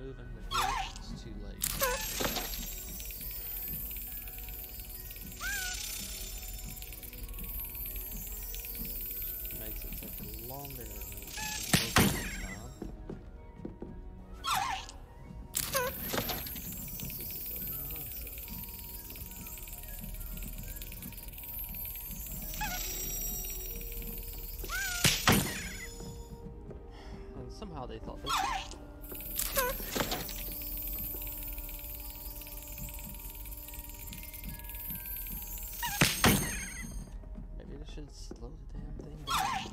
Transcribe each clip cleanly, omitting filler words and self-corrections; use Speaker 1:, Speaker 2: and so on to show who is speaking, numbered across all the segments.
Speaker 1: moving to hit, it's too late. Makes it take longer than most of the time. And somehow they thought this was maybe they should slow the damn thing down.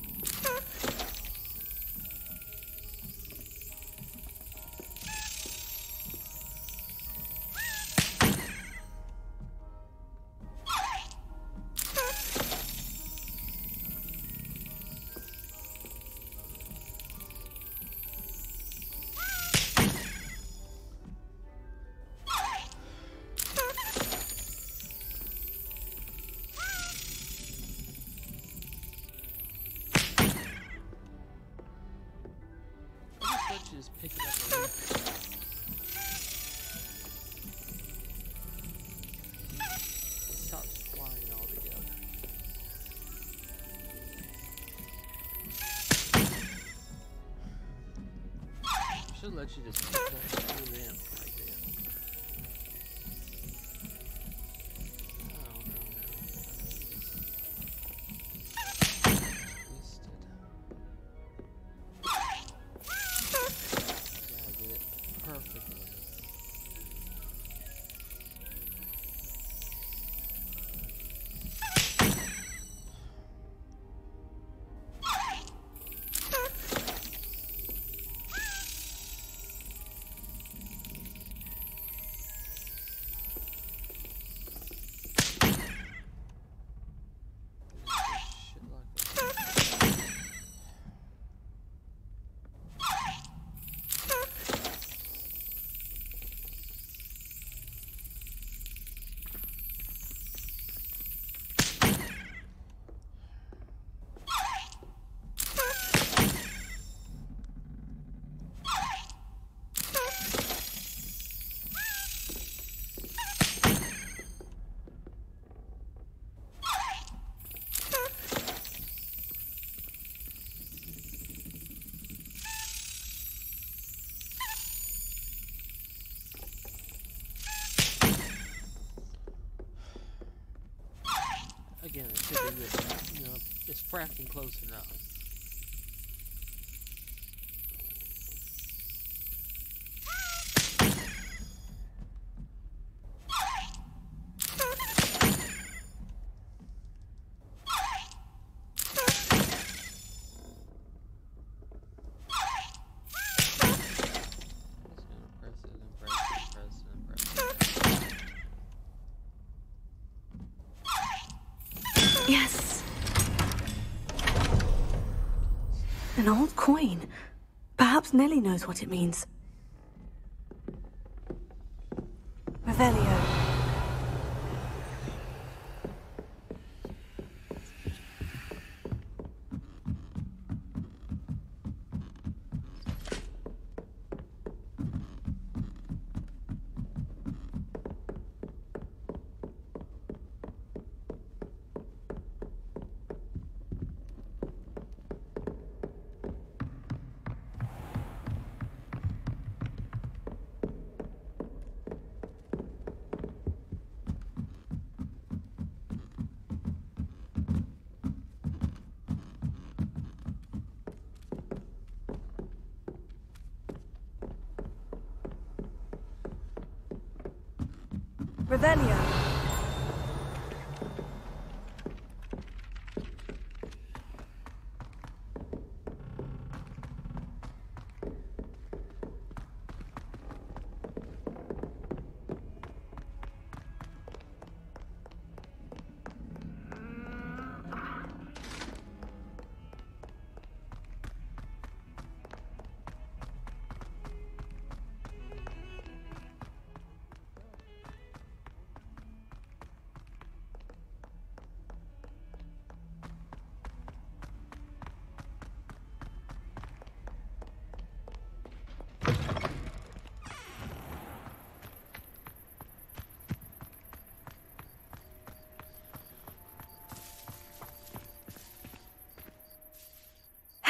Speaker 1: Just pick it up and it stops flying altogether. Should let you just pull it in right there. Oh, no. Perfectly. Again, it should be this, you know, it's fracking close enough.
Speaker 2: Yes! An old coin. Perhaps Nellie knows what it means. Revelio. Revelio.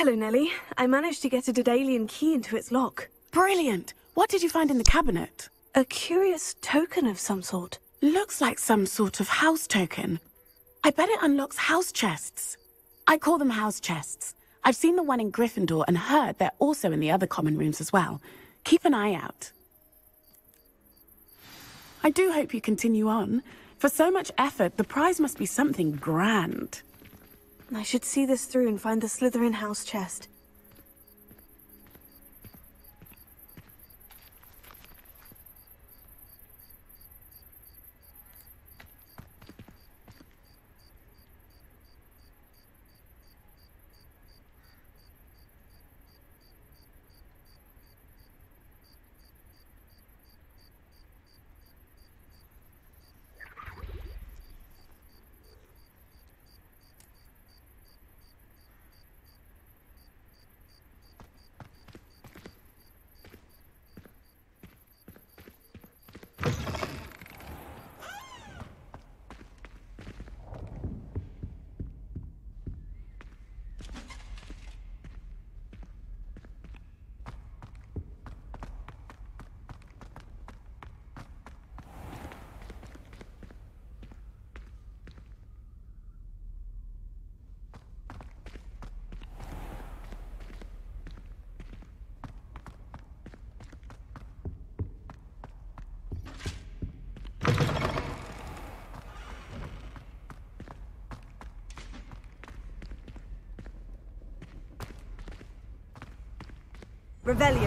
Speaker 2: Hello, Nellie. I managed to get a Daedalian key into its lock.
Speaker 3: Brilliant! What did you find in the cabinet?
Speaker 2: A curious token of some sort.
Speaker 3: Looks like some sort of house token. I bet it unlocks house chests. I call them house chests. I've seen the one in Gryffindor and heard they're also in the other common rooms as well. Keep an eye out. I do hope you continue on. For so much effort, the prize must be something grand.
Speaker 2: I should see this through and find the Slytherin house chest. Revelio.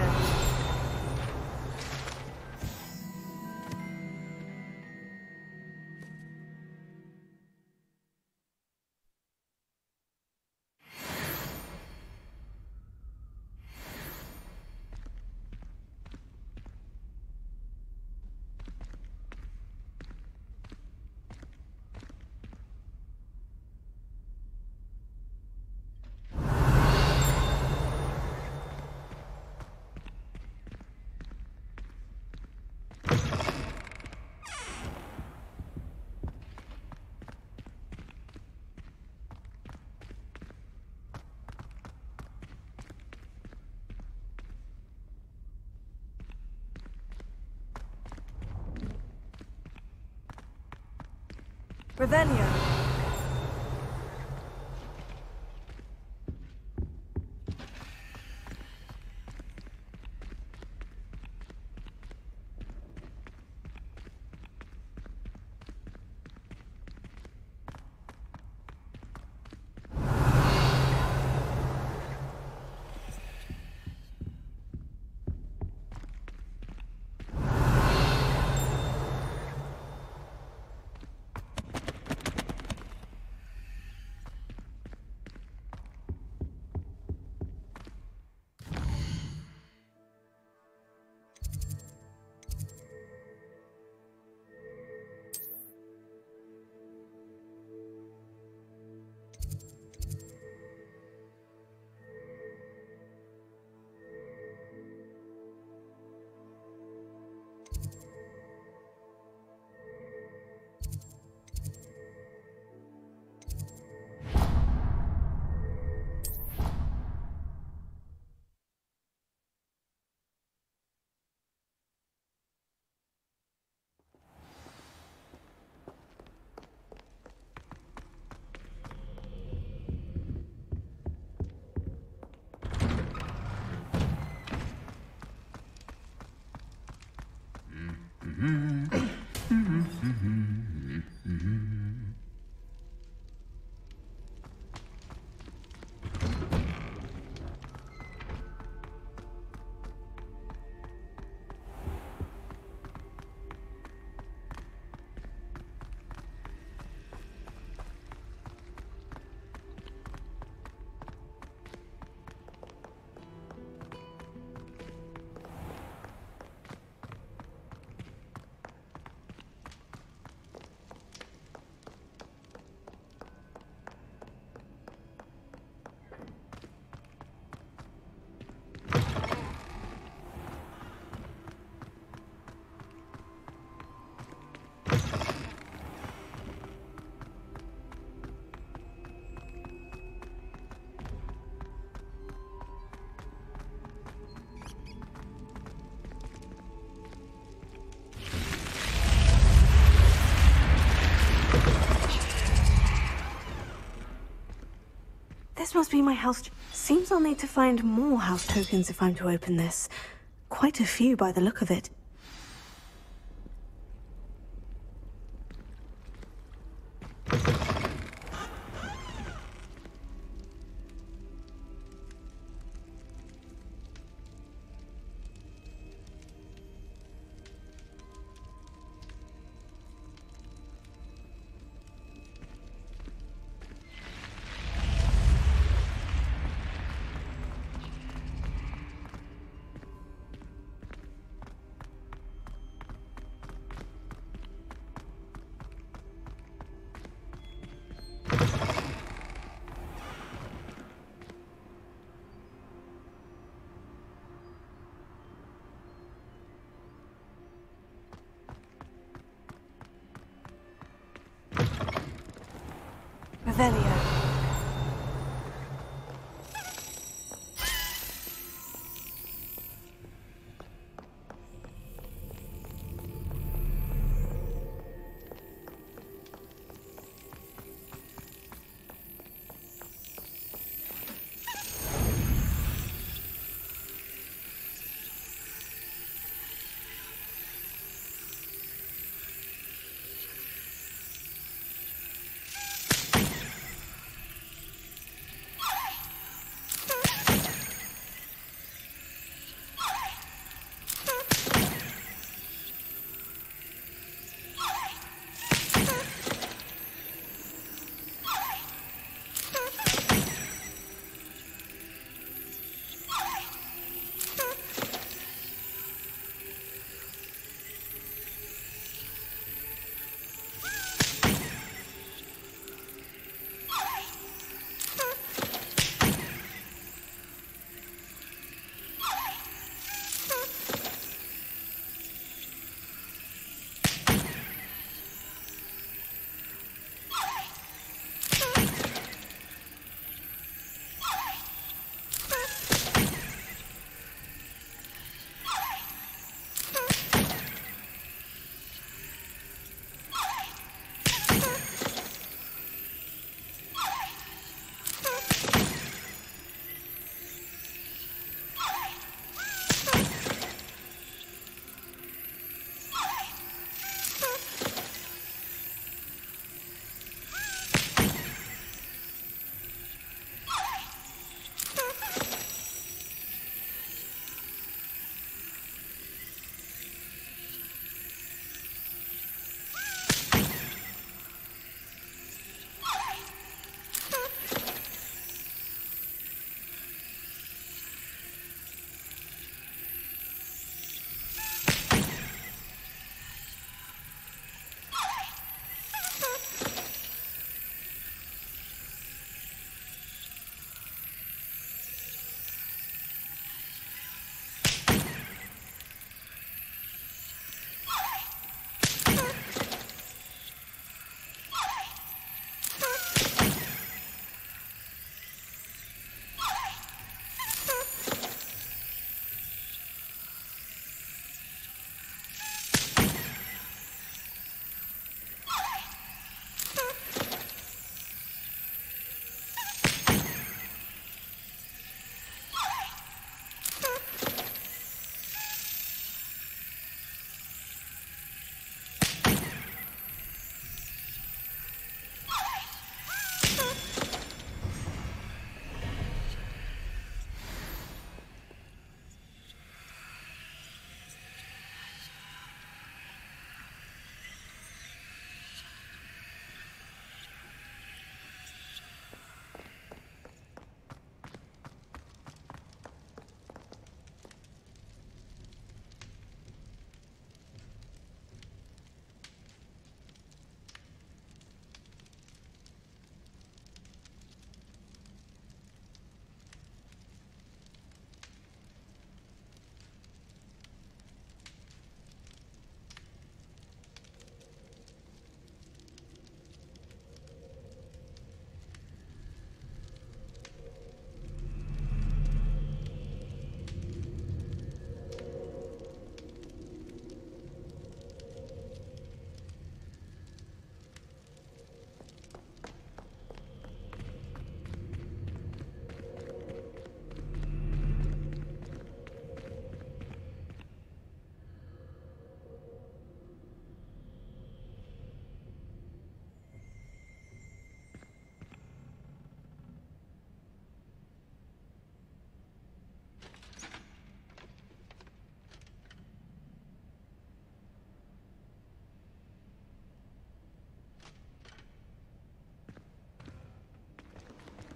Speaker 2: Revelio. This must be my house. Seems I'll need to find more house tokens if I'm to open this. Quite a few by the look of it. Revelio.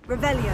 Speaker 2: Revelio.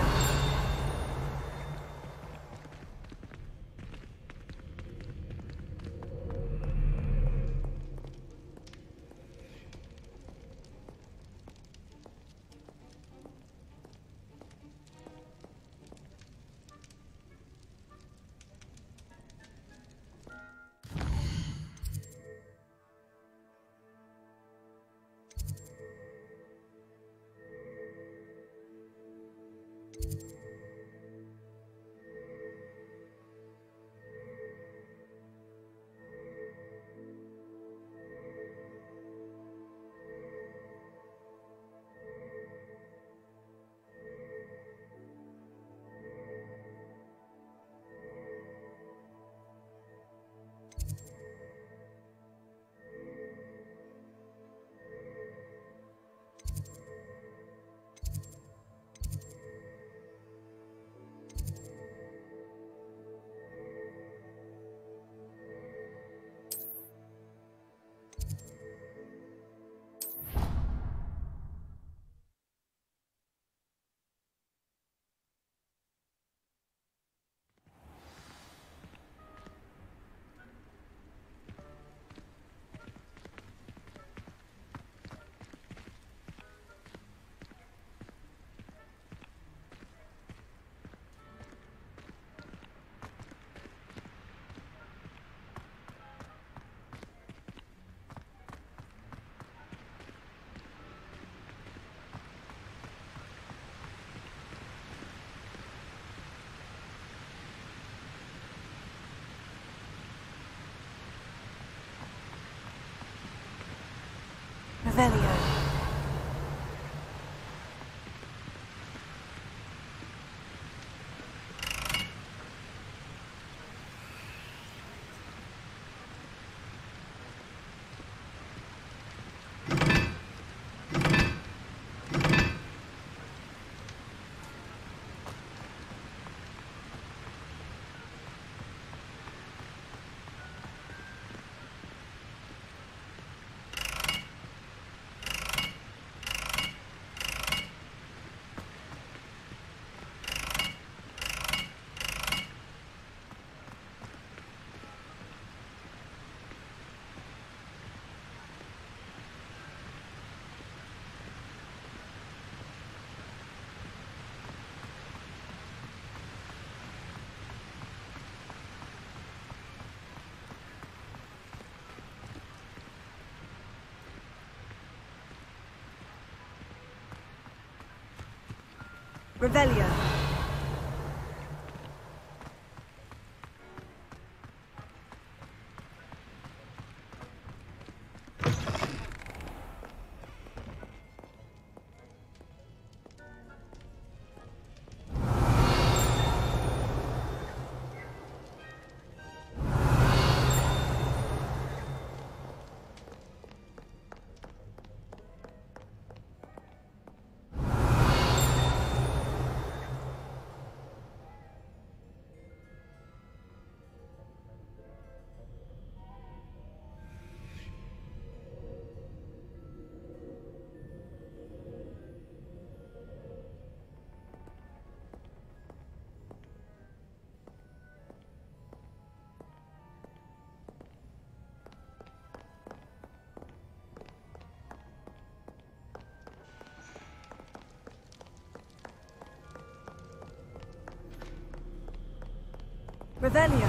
Speaker 2: Revelio. Revelio. Revelio.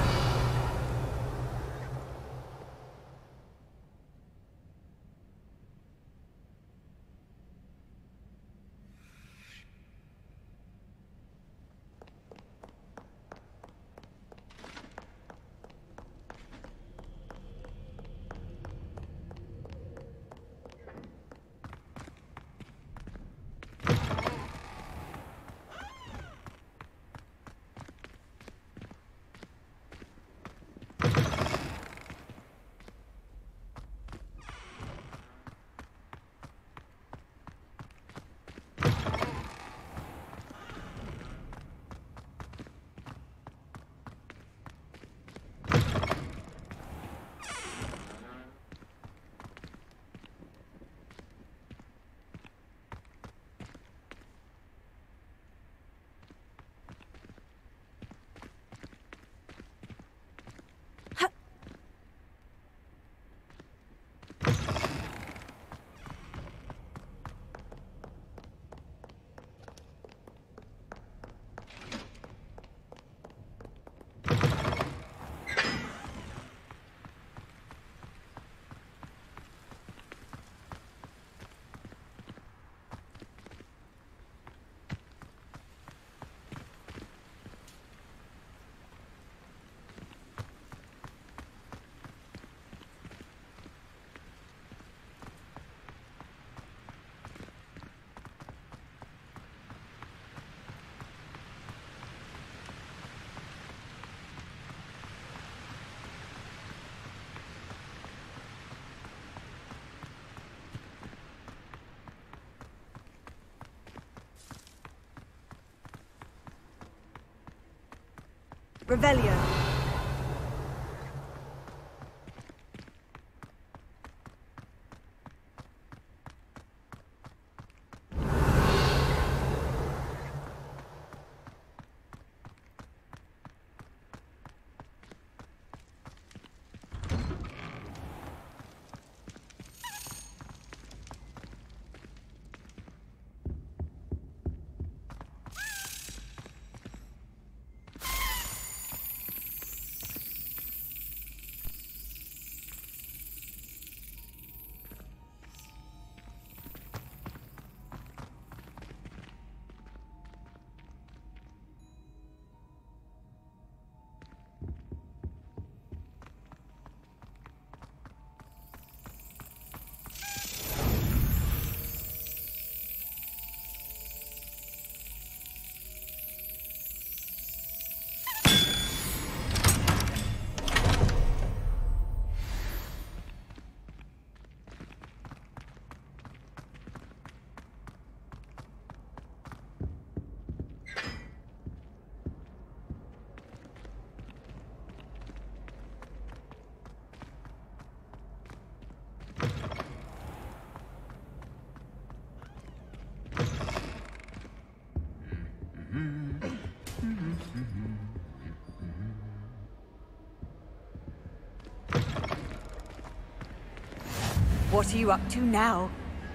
Speaker 2: Revelio.
Speaker 4: What are you up to now?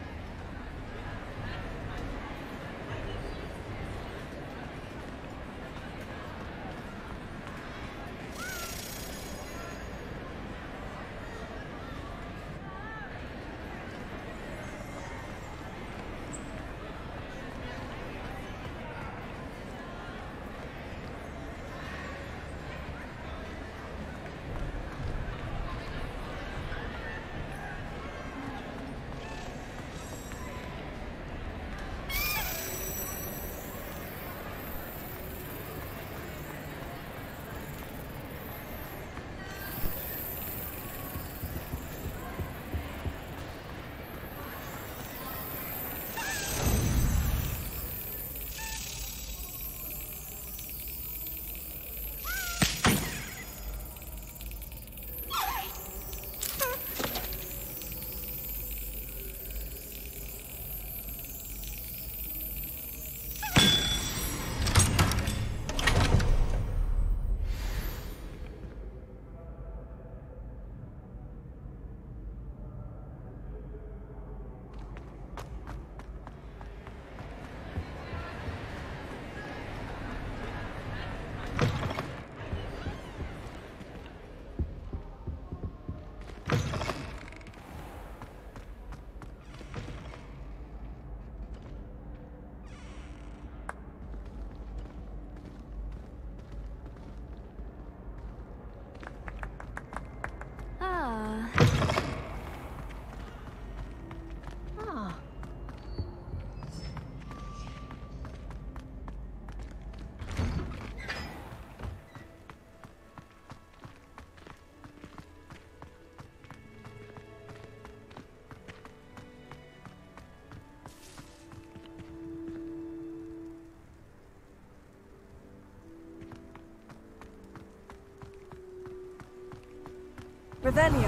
Speaker 2: Revelio.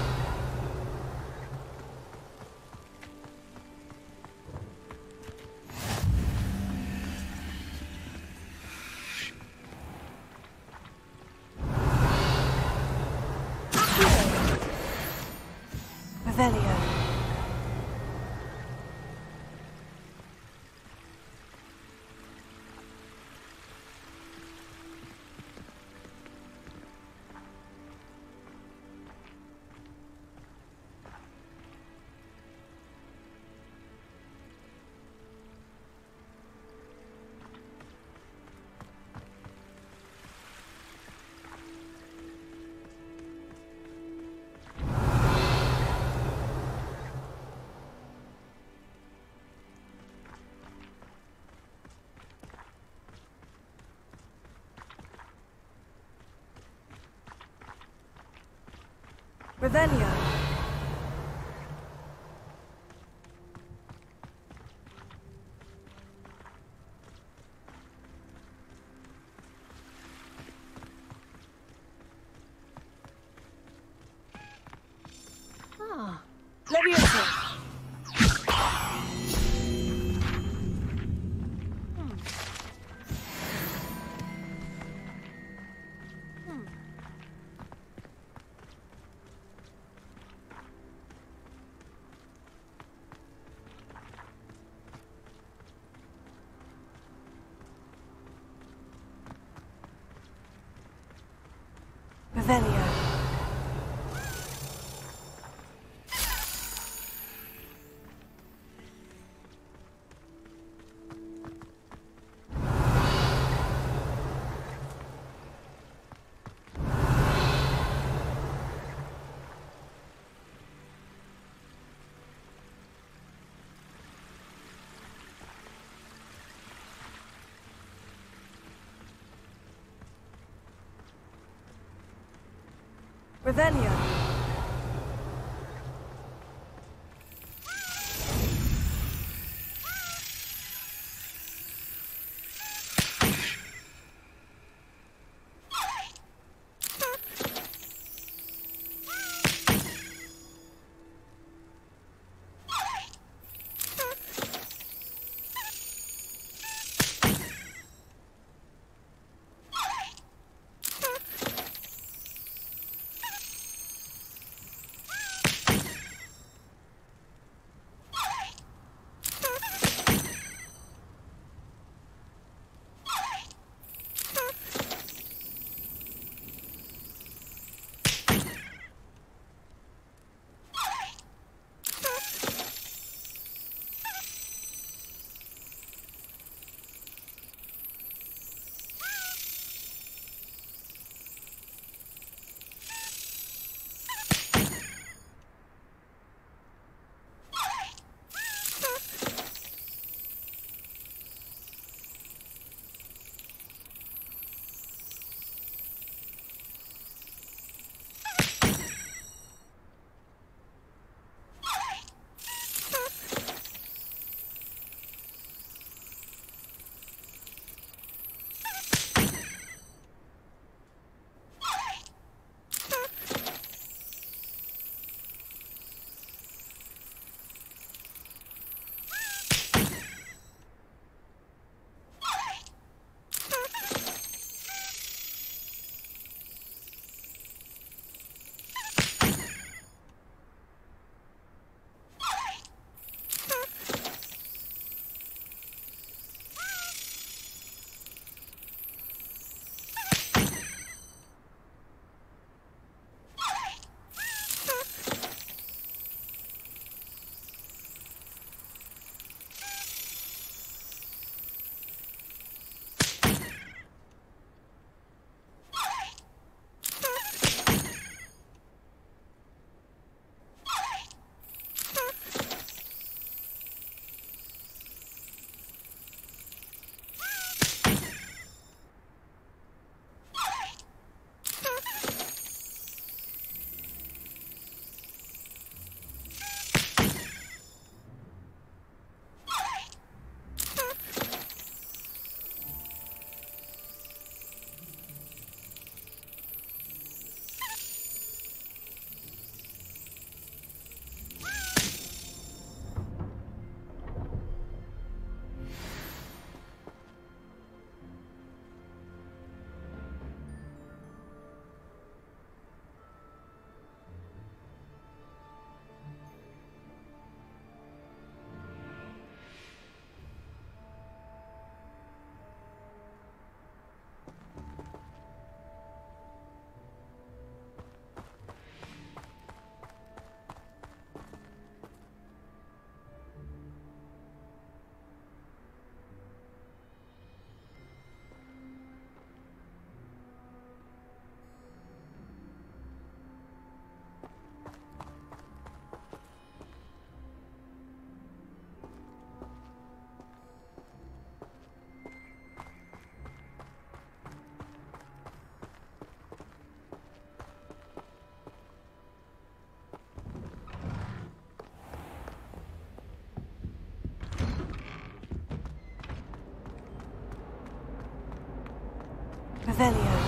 Speaker 2: Revelio. Revelio.
Speaker 4: Revelio. Revelio. Revelio.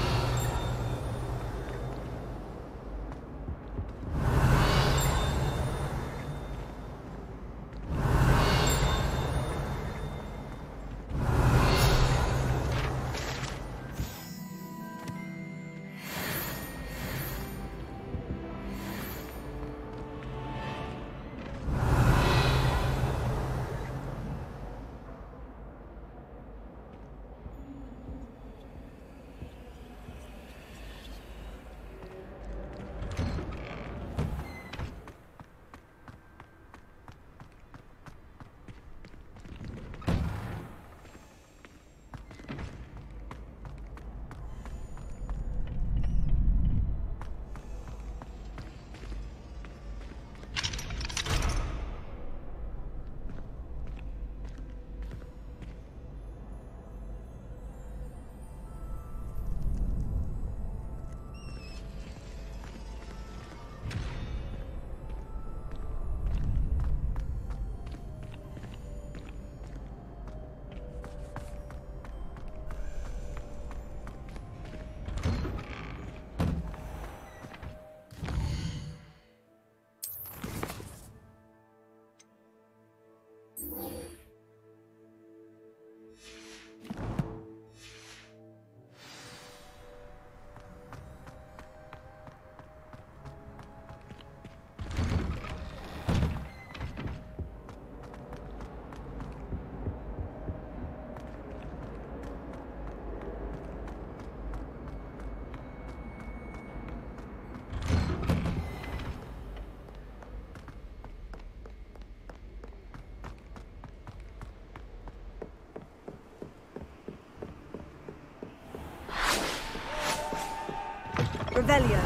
Speaker 4: Revelio.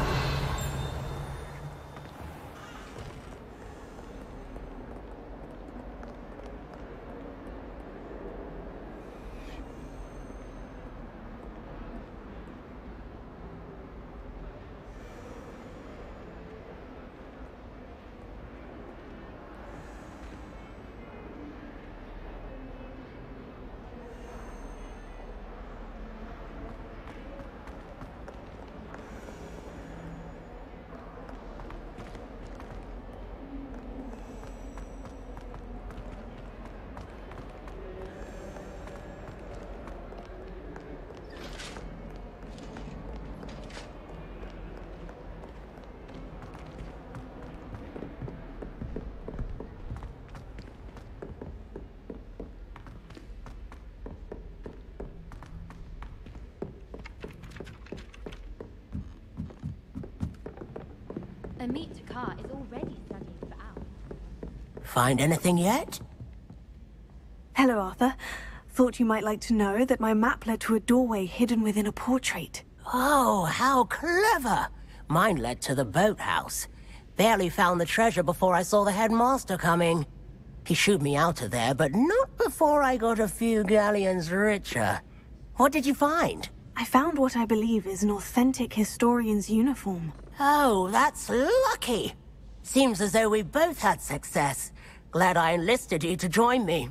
Speaker 5: Amit Takar is already studying for Al.
Speaker 6: Find anything yet?
Speaker 2: Hello, Arthur. Thought you might like to know that my map led to a doorway hidden within a portrait.
Speaker 6: Oh, how clever! Mine led to the boathouse. Barely found the treasure before I saw the headmaster coming. He shooed me out of there, but not before I got a few galleons richer. What did you find?
Speaker 2: I found what I believe is an authentic historian's uniform.
Speaker 6: Oh, that's lucky. Seems as though we both had success. Glad I enlisted you to join me.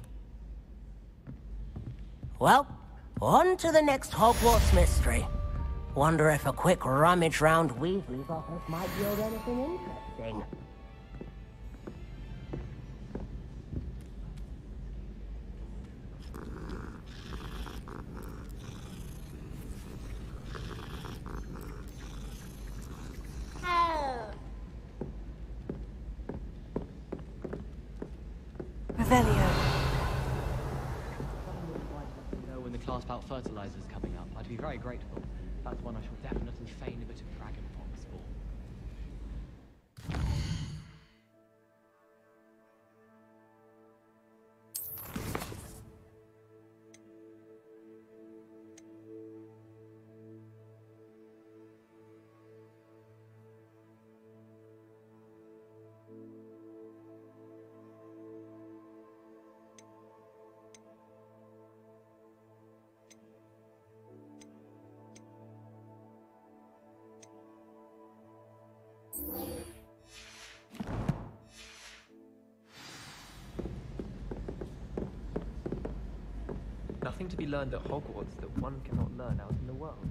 Speaker 6: Well, on to the next Hogwarts mystery. Wonder if a quick rummage round Weasley's office might yield anything interesting.
Speaker 2: Revelio.
Speaker 1: Know when the class bout fertilizer is coming up. I'd be very grateful. That's one I shall definitely feign a bit of dragon fox for.
Speaker 7: Nothing to be learned at Hogwarts that one cannot learn out in the world.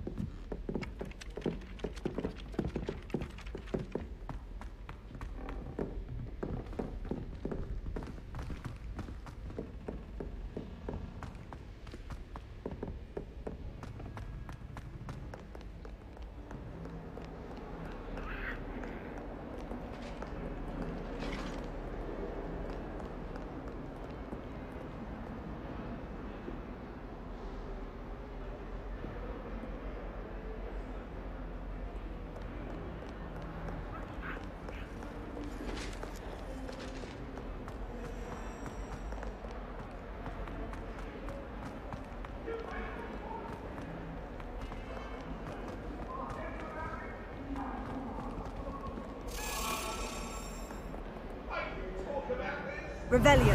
Speaker 4: Revelio.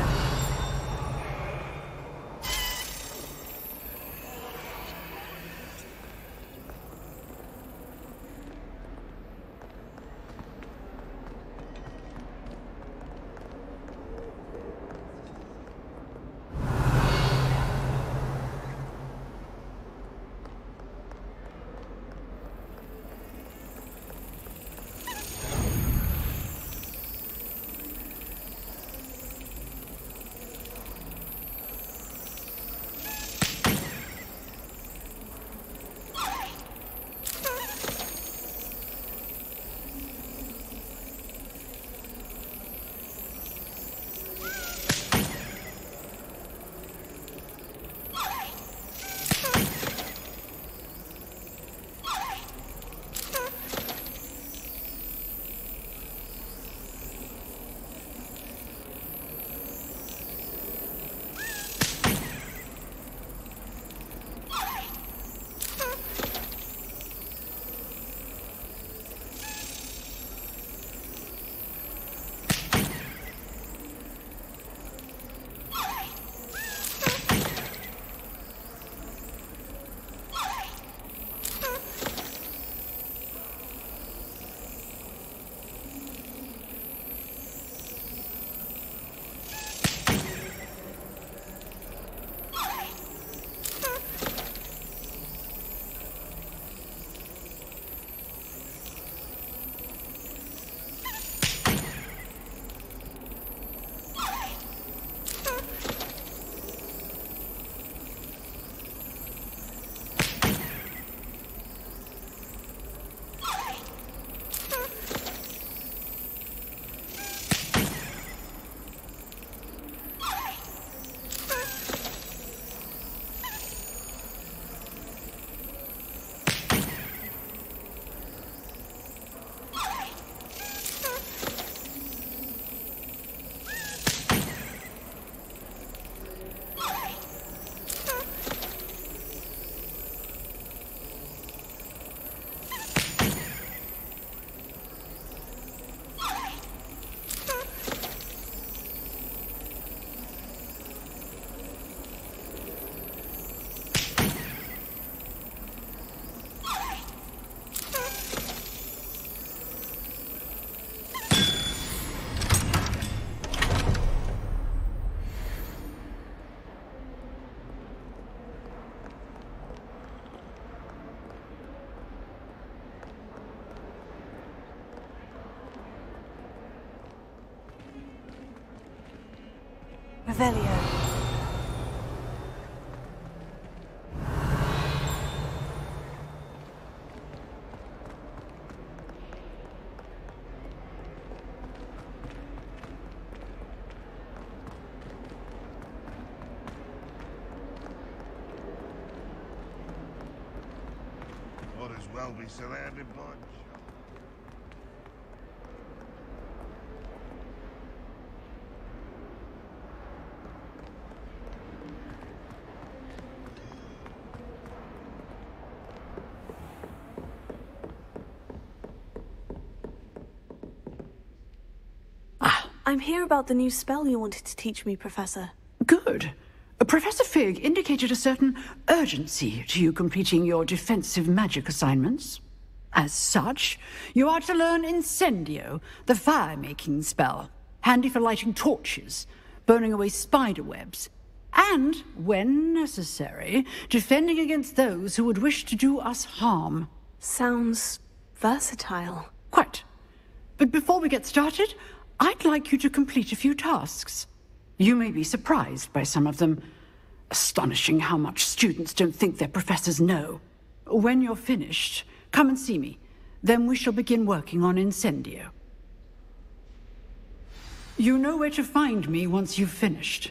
Speaker 2: Revelio.
Speaker 8: Might as well be surrounded by...
Speaker 2: I'm here about the new spell you wanted to teach me, Professor.
Speaker 9: Good. Professor Fig indicated a certain urgency to you completing your defensive magic assignments. As such, you are to learn Incendio, the fire-making spell, handy for lighting torches, burning away spider webs, and, when necessary, defending against those who would wish to do us harm.
Speaker 2: Sounds versatile.
Speaker 9: Quite. But before we get started, I'd like you to complete a few tasks. You may be surprised by some of them. Astonishing how much students don't think their professors know. When you're finished, come and see me. Then we shall begin working on Incendio. You know where to find me once you've finished.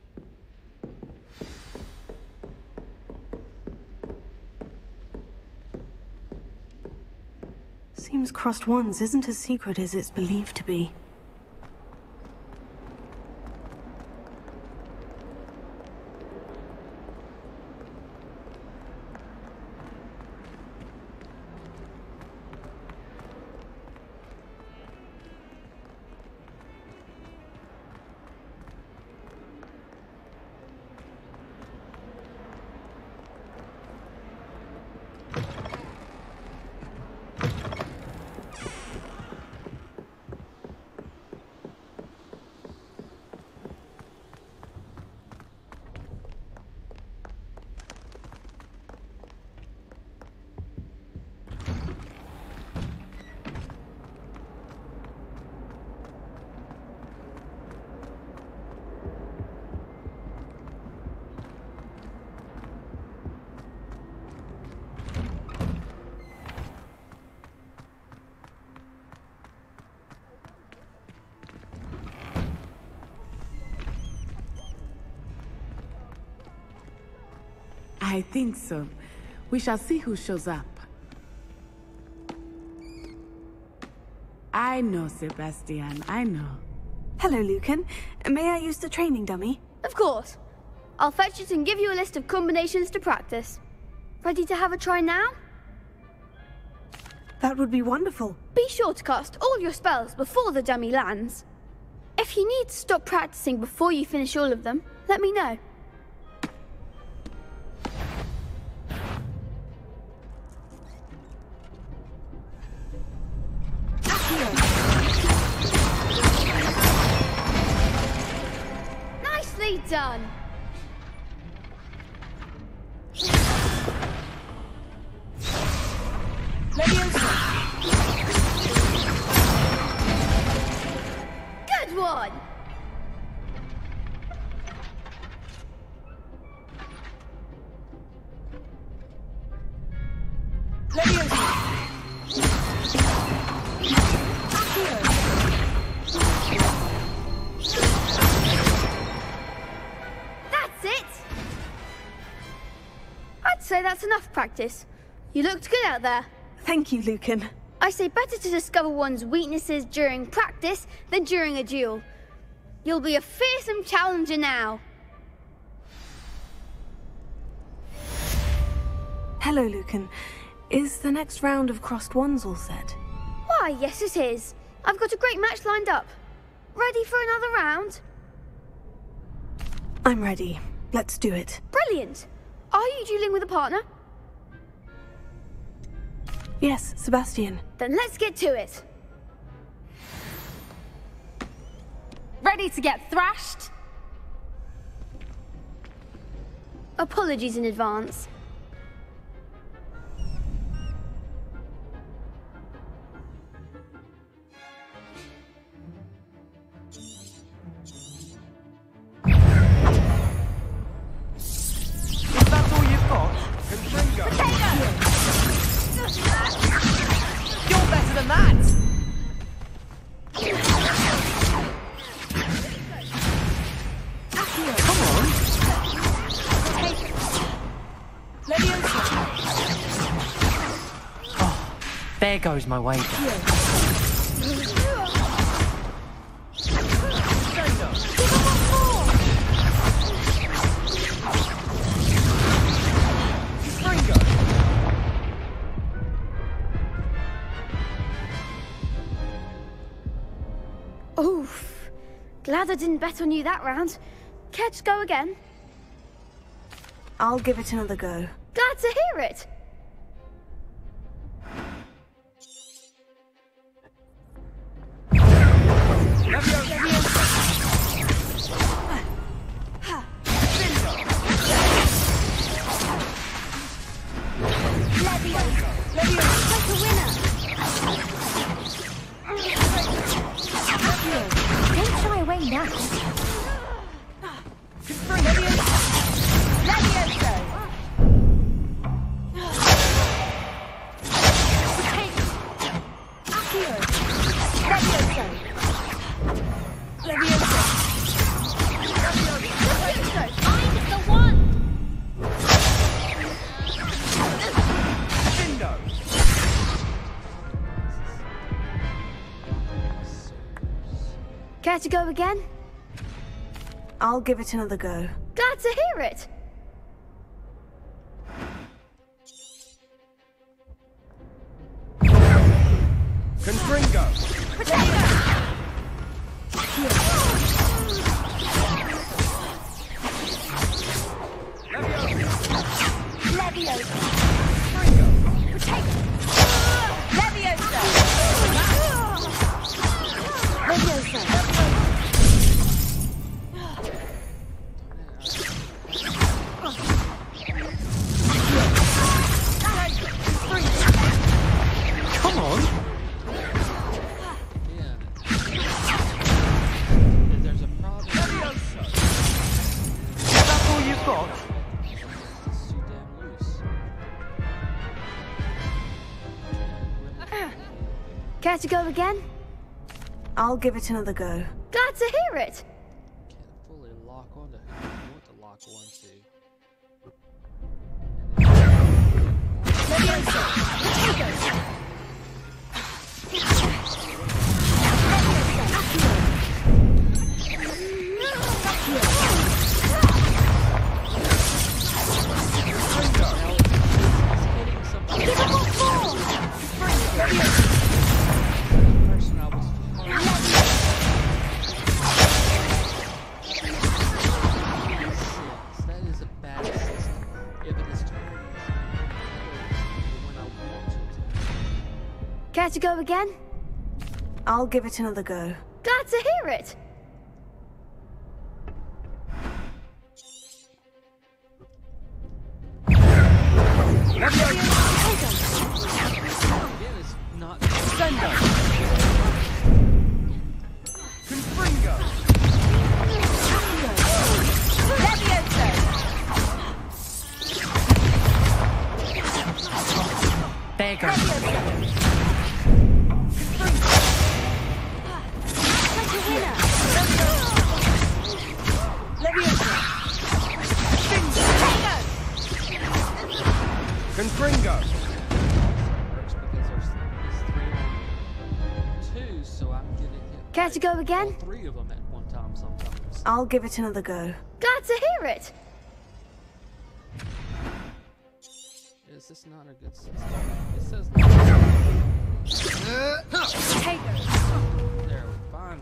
Speaker 2: Seems Crossed Wands isn't as secret as it's believed to be.
Speaker 3: I think so. We shall see who shows up. I know, Sebastian, I know.
Speaker 2: Hello, Lucan. May I use the training dummy?
Speaker 5: Of course. I'll fetch it and give you a list of combinations to practice. Ready to have a try now?
Speaker 2: That would be wonderful.
Speaker 5: Be sure to cast all your spells before the dummy lands. If you need to stop practicing before you finish all of them, let me know. Nicely done. Good one. That's it. I'd say that's enough practice. You looked good out there.
Speaker 2: Thank you, Lucan.
Speaker 5: I say better to discover one's weaknesses during practice than during a duel. You'll be a fearsome challenger now.
Speaker 2: Hello, Lucan. Is the next round of Crossed Wands all set?
Speaker 5: Why, yes it is. I've got a great match lined up. Ready for another round?
Speaker 2: I'm ready. Let's do it.
Speaker 5: Brilliant. Are you dueling with a partner?
Speaker 2: Yes, Sebastian.
Speaker 5: Then let's get to it. Ready to get thrashed? Apologies in advance.
Speaker 1: There goes my wager.
Speaker 5: Oof. Glad I didn't bet on you that round. Care to go again?
Speaker 2: I'll give it another go.
Speaker 5: Glad to hear it.
Speaker 10: Don't shy away now.
Speaker 5: Care to go again?
Speaker 2: I'll give it another go.
Speaker 5: Glad to hear it.
Speaker 11: Confringo!
Speaker 1: Come on!
Speaker 12: There's a problem.
Speaker 1: Is that all you've got?
Speaker 12: It's too damn loose.
Speaker 5: Care to go again?
Speaker 2: I'll give it another go.
Speaker 5: Glad to hear it.
Speaker 12: Can't fully lock onto who you want to lock onto.
Speaker 5: Care to go again?
Speaker 2: I'll give it another go.
Speaker 5: Glad to hear it.
Speaker 1: There goes.
Speaker 11: Confringo!
Speaker 12: Works because there's 3 on 2, so I'm getting hit.
Speaker 5: Care to go again?
Speaker 12: All 3 of them at one time sometimes.
Speaker 2: I'll give it another go.
Speaker 5: Glad to hear it.
Speaker 12: Is this not a good system? It says there, fine.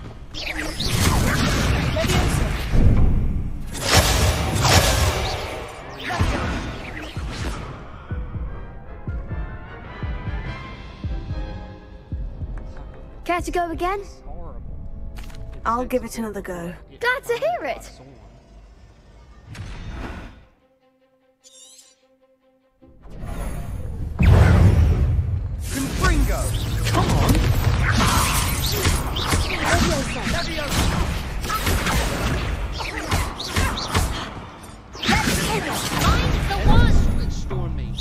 Speaker 5: Care to go again?
Speaker 12: It's horrible.
Speaker 2: I'll give it another go.
Speaker 5: Glad to hear it.
Speaker 11: Confringo! Come on!
Speaker 12: Mine's the one! Switched on me.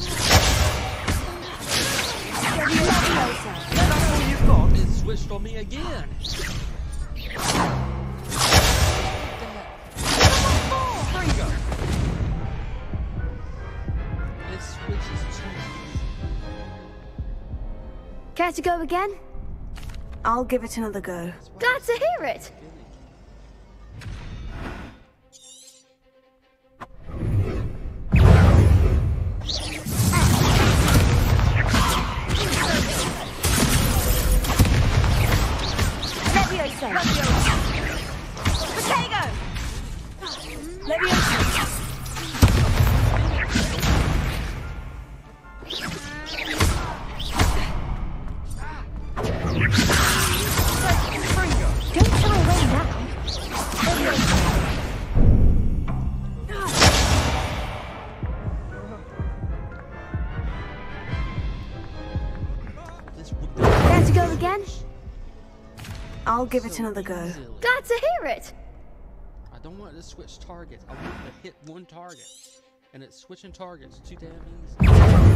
Speaker 1: That's all you've got?
Speaker 12: It switched on me again.
Speaker 11: Confringo!
Speaker 12: It switches to me.
Speaker 5: Care to go again?
Speaker 2: I'll give it another go.
Speaker 5: Glad to hear it.
Speaker 4: Leviosa! Potato! Leviosa! Don't throw away now.
Speaker 5: Care to go again?
Speaker 2: I'll give it another go.
Speaker 5: Glad to hear it.
Speaker 12: I don't want to switch targets. I want to hit one target. And it's switching targets too damn easy.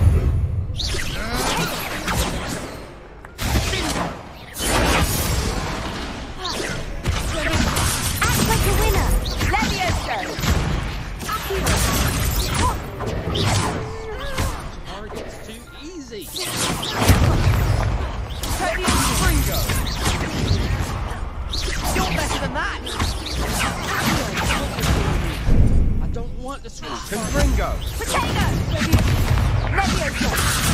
Speaker 4: Act like a winner. Leviosa!
Speaker 12: Target's too easy.
Speaker 11: Ringo! You're better than that!
Speaker 12: I don't want to switch targets.
Speaker 11: Ringo!
Speaker 4: Potato! Leviosa!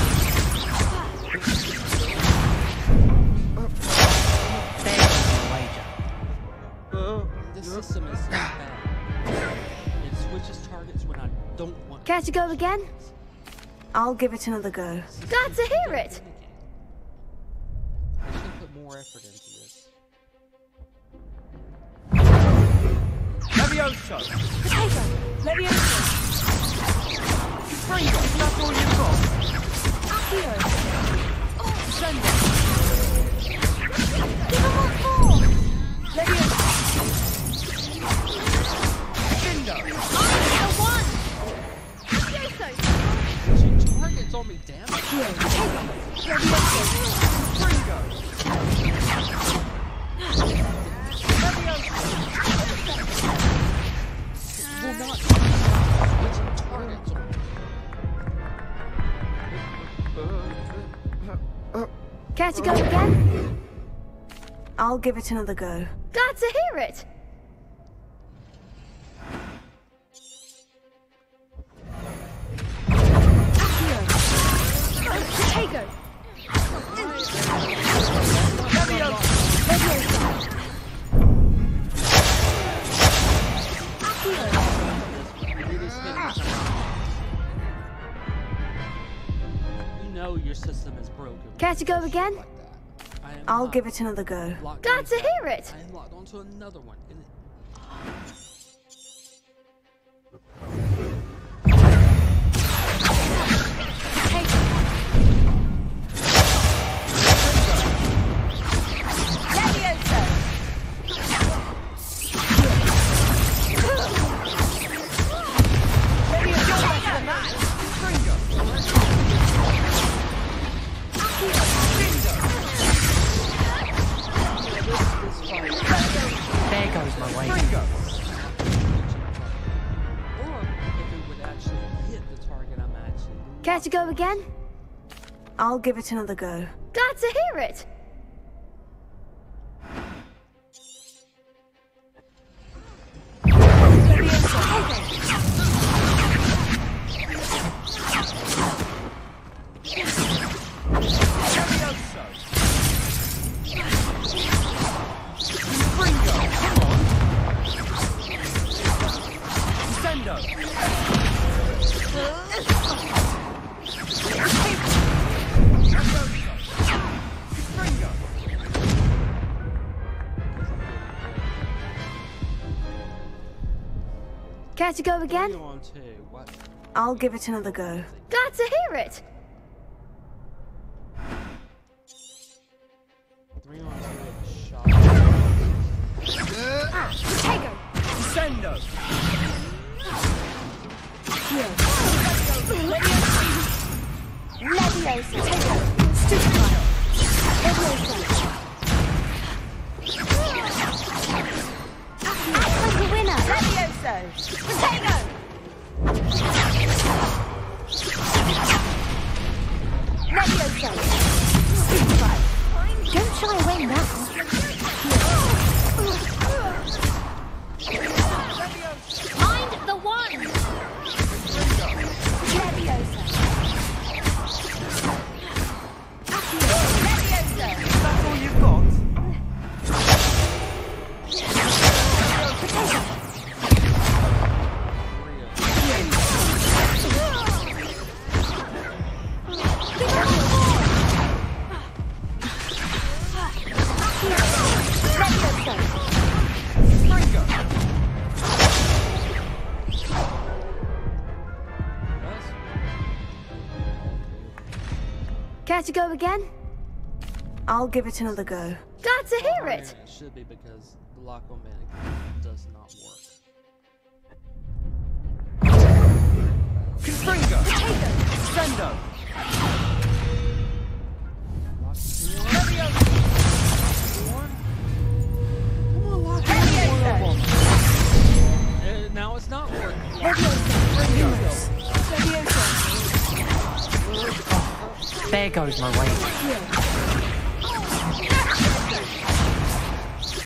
Speaker 12: This system is so bad. It switches targets when I don't want.
Speaker 5: Care to go again?
Speaker 2: I'll give it another go.
Speaker 5: Glad to hear it.
Speaker 12: I should put more effort into this.
Speaker 11: Levioso!
Speaker 4: Potato! Leviosa!
Speaker 11: Ringo! That's all you've got!
Speaker 4: Accio!
Speaker 11: Send it!
Speaker 4: Give him what for! Leviosa!
Speaker 11: Lindo!
Speaker 4: The one! Accio!
Speaker 12: Switching targets on me, damn it.
Speaker 11: Ringo!
Speaker 12: Will not switching targets on me.
Speaker 5: Care to go again?
Speaker 2: I'll give it another go.
Speaker 5: Glad to hear it.
Speaker 4: Potato!
Speaker 12: You know your system is broken.
Speaker 5: Care to go again?
Speaker 12: Like that. I am
Speaker 2: I'll
Speaker 12: locked-
Speaker 2: give it another go.
Speaker 12: locked
Speaker 5: Glad
Speaker 12: on
Speaker 5: to
Speaker 12: that.
Speaker 5: hear it.
Speaker 12: I am locked onto another one.
Speaker 1: There goes my way.
Speaker 11: Ringo!
Speaker 12: Or if it would actually hit the target I'm actually.
Speaker 5: Care to go again?
Speaker 2: I'll give it another go.
Speaker 5: Glad to hear it.
Speaker 11: Ringo! Come on! Sendo! Ringo!
Speaker 5: Care to go again?
Speaker 12: On to what?
Speaker 2: I'll give it another go.
Speaker 5: Glad to hear it.
Speaker 12: 3 on 2 shot.
Speaker 4: Potato!
Speaker 11: Sendo!
Speaker 4: Leviosa! Potato! Stupefy! Leviosa! Act like a winner! Leviosa! Potato! Leviosa!
Speaker 5: Care to go again?
Speaker 2: I'll give it another go.
Speaker 5: Glad to hear it.
Speaker 12: It should be because the lock-o-manic does not work.
Speaker 11: Confringo! Sendo!
Speaker 12: Now it's not working.
Speaker 1: There goes my way.